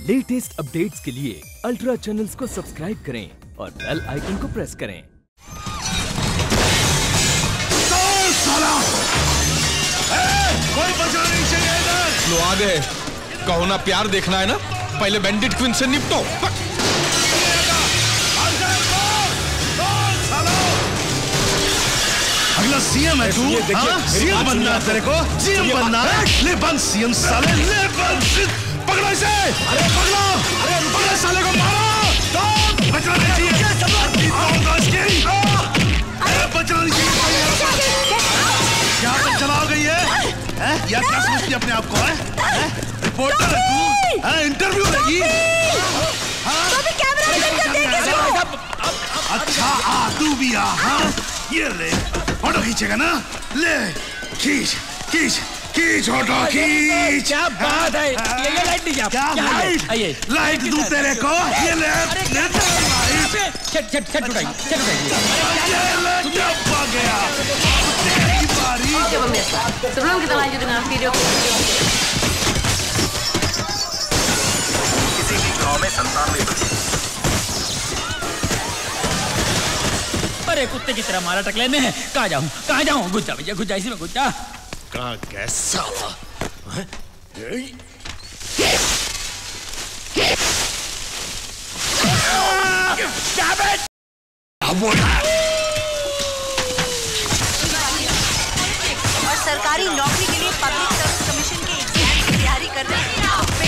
Latest updates के लिए ultra channels को सब्सक्राइब करें और बेल आइकन को प्रेस करें। कोई बचा नहीं चाहिए इधर। लो आ गए। कहो ना प्यार देखना है ना, पहले बैंडिट क्वीन से निपटो। अगला सीएम है तू? सीएम बनना है तेरे को? सीएम बनना है? ले बंद सीएम साले, ले बंद। पकड़ो इसे। अरे पकड़ो। अरे पकड़ो साले को, मारो। तो बचना नहीं चाहिए। अरे बचना नहीं चाहिए। क्या तक चला गई है? या क्या समझती अपने आप को है? रिपोर्टर है तू? इंटरव्यू लेगी? अच्छा आ तू भी आ। ये ले फोटो खींचेगा ना? ले खींच खींच खींच फोटो खींच। क्या बात है? ये लाइट दीजिए आप। क्या लाइट दूं तेरे को? ये ले छट उठाइए। आ गया तेरी बारी। Sebelum kita lanjut dengan video किसी भी गांव में 97 बजे। अरे कुत्ते की तरह मारा टकले ने। कहाँ जाऊँ? घुस जा भैया, घुस जा, इसी में घुस जा। कहाँ गया साला? और सरकारी नौकरी के लिए पब्लिक सर्विस कमीशन के एग्जाम की तैयारी कर रहे हैं।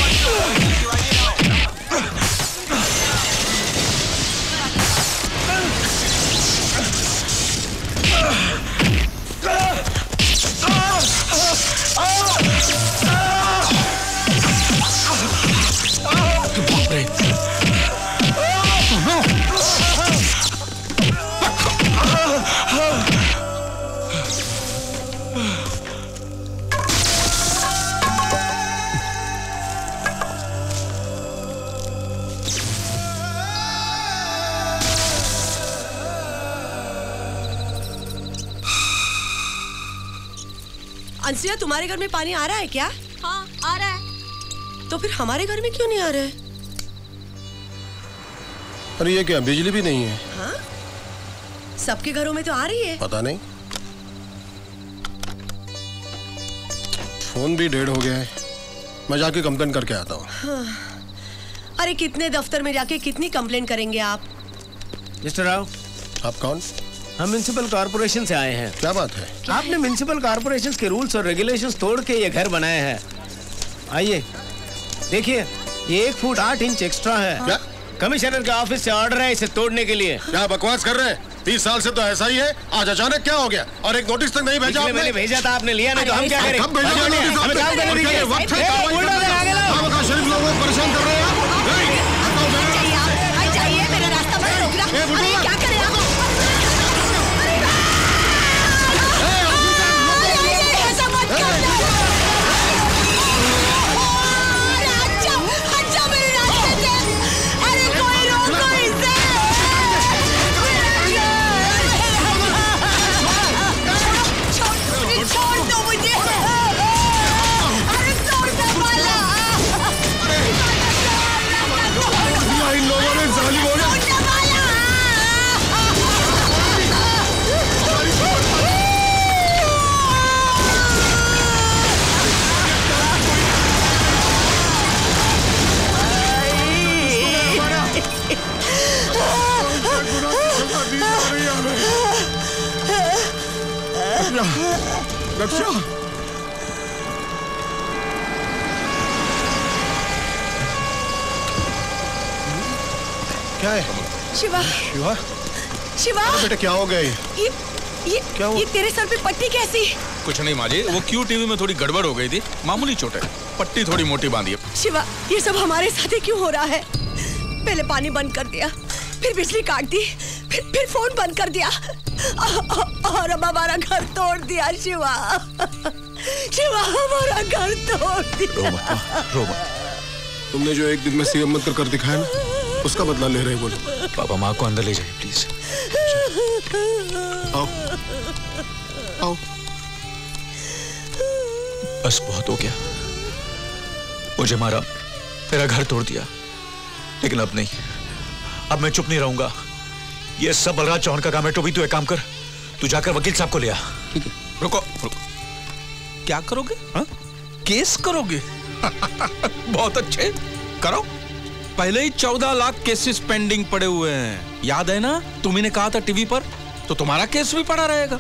अंशिया, तुम्हारे घर में पानी आ रहा है क्या? हाँ आ रहा है। तो फिर हमारे घर में क्यों नहीं आ रहा है? अरे ये क्या, बिजली भी नहीं है? हाँ? सबके घरों में तो आ रही है। पता नहीं, फोन भी डेड हो गया है। मैं जाके कंप्लेन करके आता हूँ। हाँ। अरे कितने दफ्तर में जाके कितनी कंप्लेन करेंगे आप? मिस्टर राव। आप कौन? हम म्युनिसिपल कॉर्पोरेशन से आए हैं। क्या बात है? आपने म्युनिसिपल कॉर्पोरेशन के रूल्स और रेगुलेशंस तोड़ के ये घर बनाया है। आइए देखिए, ये 1 फुट 8 इंच एक्स्ट्रा है। क्या? कमिश्नर का ऑफिस से ऑर्डर है इसे तोड़ने के लिए। क्या बकवास कर रहे हैं? 30 साल से तो ऐसा ही है, आज अचानक क्या हो गया? और एक नोटिस तक नहीं भेजा आपने? मैंने भेजा था, आपने लिया नहीं तो हम क्या करें? कब भेजा नोटिस? हमें काम करने दीजिए। वक्त है कार्रवाई करने का। शरीफ लोगों को परेशान कर रहे हैं आप। जाइए, मेरा रास्ता मत रोकना। अरे क्या करें आप? ऐसा मत करना। अच्छा मेरे रास्ते से। अरे कोई रोको इसे। छोड़ दो मुझे। अरे छोड़ दो वाला। इन लोगों ने जालिम हो गया। रक्षा, क्या है? शिवा, शिवा, शिवा बेटा क्या हो गया? ये तेरे सर पे पट्टी कैसी? कुछ नहीं माँ जी, वो क्यू टीवी में थोड़ी गड़बड़ हो गई थी, मामूली चोट है, पट्टी थोड़ी मोटी बांधी है। शिवा, ये सब हमारे साथ ही क्यों हो रहा है? पहले पानी बंद कर दिया, फिर बिजली काट दी, फिर फोन बंद कर दिया और अब हमारा घर तोड़ दिया। शिवा, शिवा हमारा घर तोड़ दिया। रो मत। तुमने जो एक दिन में सीएम बनकर कर दिखाया ना, उसका बदला ले रहे बोलो। पापा माँ को अंदर ले जाइए प्लीज। आओ आओ। बस बहुत हो गया, मुझे मारा मेरा घर तोड़ दिया, लेकिन अब नहीं, अब मैं चुप नहीं रहूंगा। ये सब बलराज चौहान का काम है। टोपी, तू एक काम कर, तू जाकर वकील साहब को ले आ। ठीक है। रुको, क्या करोगे? हा? केस करोगे? बहुत अच्छे, करो। पहले ही 14 लाख केसेस पेंडिंग पड़े हुए हैं, याद है ना? तुम्ही ने कहा था टीवी पर, तो तुम्हारा केस भी पड़ा रहेगा।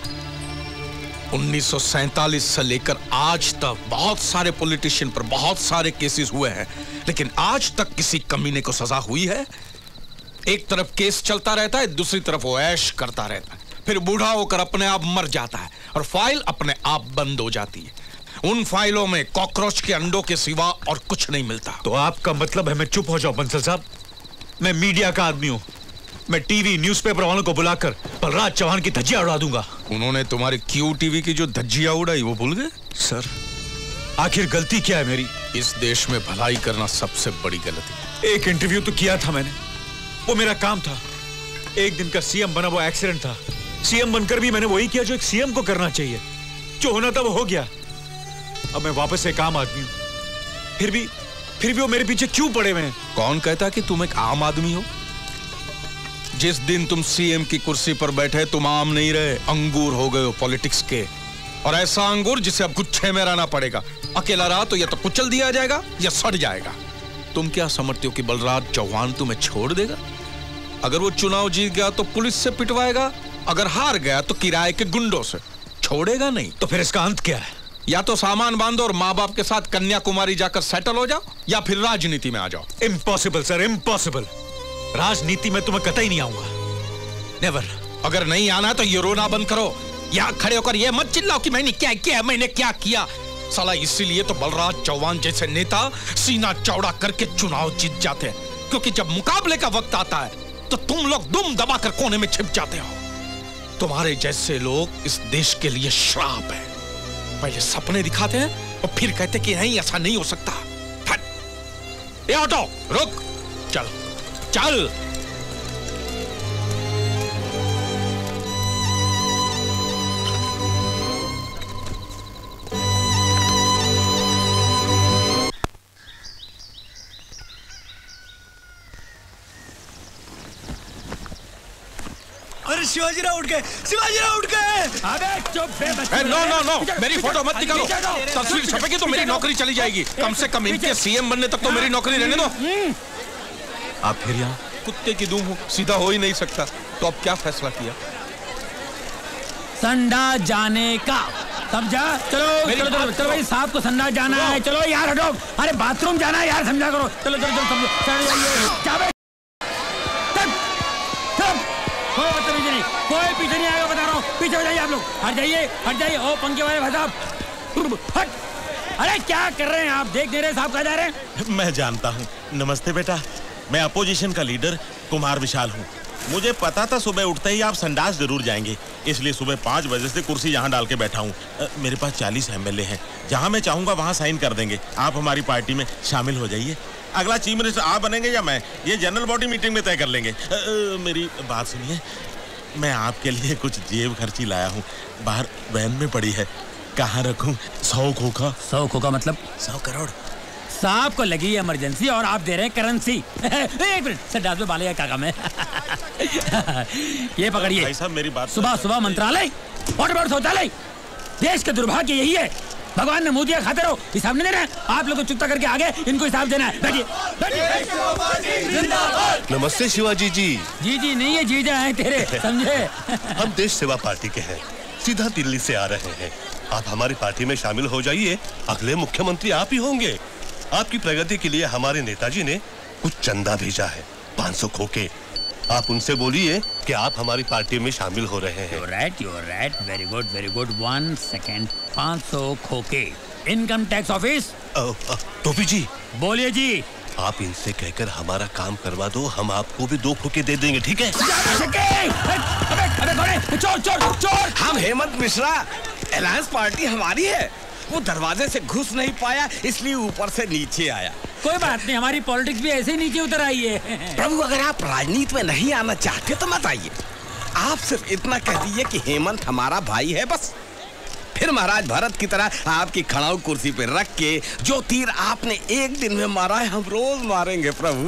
1947 से लेकर आज तक बहुत सारे पॉलिटिशियन पर बहुत सारे केसेस हुए हैं, लेकिन आज तक किसी कमीने को सजा हुई है? एक तरफ केस चलता रहता है, दूसरी तरफ वो ऐश करता रहता है, फिर बूढ़ा होकर अपने आप मर जाता है और फाइल अपने आप बंद हो जाती है। उन फाइलों में कॉकरोच के अंडों के सिवा और कुछ नहीं मिलता। तो आपका मतलब है मैं चुप हो जाऊं बंसल साहब? मैं मीडिया का आदमी हूं, मैं टीवी न्यूज़पेपर वालों को बुलाकर बलराज चौहान की धज्जियां उड़ा दूंगा। उन्होंने तुम्हारी क्यू टीवी की जो धज्जियां उड़ाई वो भूल गए? सर, आखिर गलती क्या है मेरी? इस देश में भलाई करना सबसे बड़ी गलती है। एक इंटरव्यू तो किया था मैंने, वो मेरा काम था। एक दिन का सीएम बना, वो एक्सीडेंट था। सीएम बनकर भी मैंने वही किया जो एक सीएम को करना चाहिए। जो होना था वो हो गया। अब मैं वापस एक आम आदमी हूं, फिर भी वो मेरे पीछे क्यों पड़े हुए हैं? कौन कहता कि तुम एक आम आदमी हो? जिस दिन तुम सीएम की कुर्सी पर बैठे तुम आम नहीं रहे, अंगूर हो गए हो पॉलिटिक्स के। और ऐसा अंगूर जिसे अब गुच्छे में रहना पड़ेगा। अकेला रहा तो या तो कुचल दिया जाएगा या सड़ जाएगा। तुम क्या समझते हो कि बलराज चौहान तुम्हें छोड़ देगा? अगर वो चुनाव जीत गया तो पुलिस से पिटवाएगा, अगर हार गया तो किराए के गुंडों से। छोड़ेगा नहीं। तो फिर इसका अंत क्या है? या तो सामान बांधो और माँ बाप के साथ कन्याकुमारी जाकर सेटल हो जाओ, या फिर राजनीति में आ जाओ। Impossible sir, impossible. राजनीति में तो मैं कतई नहीं आऊंगा, नेवर। अगर नहीं आना है तो ये रोना बंद करो। यहाँ खड़े होकर ये मत चिल्लाओ कि मैंने क्या किया, मैंने क्या किया। साला इसीलिए तो बलराज चौहान जैसे नेता सीना चौड़ा करके चुनाव जीत जाते हैं, क्योंकि जब मुकाबले का वक्त आता है तो तुम लोग दुम दबाकर कोने में छिप जाते हो। तुम्हारे जैसे लोग इस देश के लिए श्राप है। पहले सपने दिखाते हैं और फिर कहते कि नहीं ऐसा नहीं हो सकता। ये ऑटो रुक, चल चल। अरे शिवाजी राव उठ गए, शिवाजी राव उठ गए। अबे चुप बे। नो नो नो, मेरी फोटो मत निकालो। तस्वीर छपेगी तो मेरी नौकरी चली जाएगी। कम से कम इनके सीएम बनने तक तो मेरी नौकरी रहने दो। आप फिर यहाँ? कुत्ते की दूम हो, सीधा हो ही नहीं सकता। तो अब क्या फैसला किया? संडा जाने का। समझा? चलो चलो चलो चलो भाई, साहब को संडा जाना है। चलो यार हटो। अरे बाथरूम जाना है यार, समझा करो। चलो चलो चलो समझो। कोई पीछे नहीं आएगा, बता रहा हूँ। पीछे हो जाइए आप लोग, हट जाइए हट जाइए। ओ पंखे वाले भाई साहब हट। अरे क्या कर रहे हैं आप? देख नहीं रहे साहब कहाँ जा रहे हैं? मैं जानता हूँ। नमस्ते बेटा, मैं अपोजिशन का लीडर कुमार विशाल हूँ। मुझे पता था सुबह उठते ही आप संडास जरूर जाएंगे, इसलिए सुबह 5 बजे से कुर्सी यहाँ डाल के बैठा हूँ। मेरे पास 40 MLA हैं, जहाँ मैं चाहूँगा वहाँ साइन कर देंगे। आप हमारी पार्टी में शामिल हो जाइए। अगला चीफ मिनिस्टर आप बनेंगे या मैं, ये जनरल बॉडी मीटिंग में तय कर लेंगे। मेरी बात सुनिए, मैं आपके लिए कुछ जेब खर्ची लाया हूँ, बाहर वैन में पड़ी है। कहाँ रखूँ? 100 खोखा। 100 खोखा मतलब 100 करोड़। साहब को लगी इमरजेंसी और आप दे रहे हैं करेंसी। एक मिनट, संडास में बाले का काम है। ये पकड़िए भाई साहब, मेरी बात। सुबह सुबह मंत्रालय, मोटर शौचालय। देश का दुर्भाग्य यही है, भगवान ने मुंह दिया खाते रहो, हिसाब नहीं दे रहे। आप लोग चुकता करके आगे, इनको हिसाब देना है। बैठिए बैठिए। नमस्ते शिवाजी जी। जी जी नहीं है, जीजा है तेरे, समझे? हम देश सेवा पार्टी के हैं, सीधा दिल्ली से आ रहे हैं। आप हमारी पार्टी में शामिल हो जाइए, अगले मुख्यमंत्री आप ही होंगे। आपकी प्रगति के लिए हमारे नेताजी ने कुछ चंदा भेजा है, 500 खोखे। आप उनसे बोलिए कि आप हमारी पार्टी में शामिल हो रहे हैं। You're right. Very good. 1 second. 500 खोखे। Income tax office. टोपी जी। बोलिए जी। आप इनसे कहकर हमारा काम करवा दो, हम आपको भी 2 खोखे दे देंगे, ठीक है? चोर। हम हेमंत मिश्रा, अलायंस पार्टी हमारी है। वो दरवाजे से घुस नहीं पाया, इसलिए ऊपर से नीचे आया। कोई बात नहीं, हमारी पॉलिटिक्स भी ऐसे ही नीचे उतर आई है। प्रभु, अगर आप राजनीति में नहीं आना चाहते तो मत आइए। आप सिर्फ इतना कह दीजिए कि हेमंत हमारा भाई है, बस। फिर महाराज भरत की तरह आपकी खड़ाऊ कुर्सी पे रख के जो तीर आपने एक दिन में मारा है हम रोज मारेंगे प्रभु।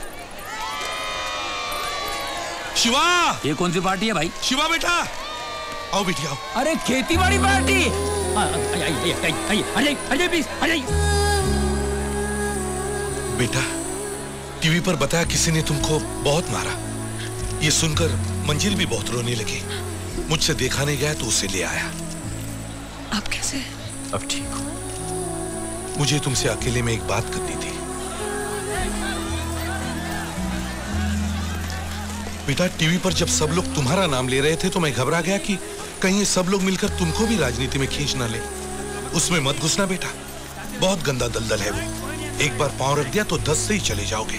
शिवा, ये कौन सी पार्टी है भाई? शिवा बेटा, आओ बेटी आओ। अरे खेती बाड़ी पार्टी। अजय प्लीज, अजय। बेटा, टीवी पर बताया किसी ने तुमको बहुत मारा। ये सुनकर मंजिल भी बहुत रोने लगी। मुझसे देखा नहीं गया तो उसे ले आया। आप कैसे? अब ठीक हो। मुझे तुमसे अकेले में एक बात करनी थी। बेटा, टीवी पर जब सब लोग तुम्हारा नाम ले रहे थे तो मैं घबरा गया कि कहीं सब लोग मिलकर तुमको भी राजनीति में खींच ना ले। उसमें मत घुसना बेटा, बहुत गंदा दलदल है वो। एक बार पांव रख दिया तो 10 से ही चले जाओगे।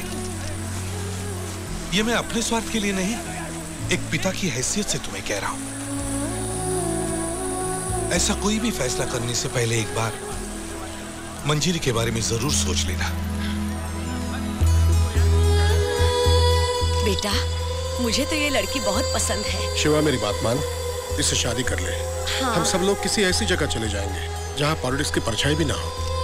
ये मैं अपने स्वार्थ के लिए नहीं, एक पिता की हैसियत से तुम्हें कह रहा हूं। ऐसा कोई भी फैसला करने से पहले एक बार मंजिरी के बारे में जरूर सोच लेना। बेटा, मुझे तो ये लड़की बहुत पसंद है। शिवा, मेरी बात मान, इससे शादी कर ले। हाँ। हम सब लोग किसी ऐसी जगह चले जाएंगे जहाँ पॉलिटिक्स की परछाई भी ना हो।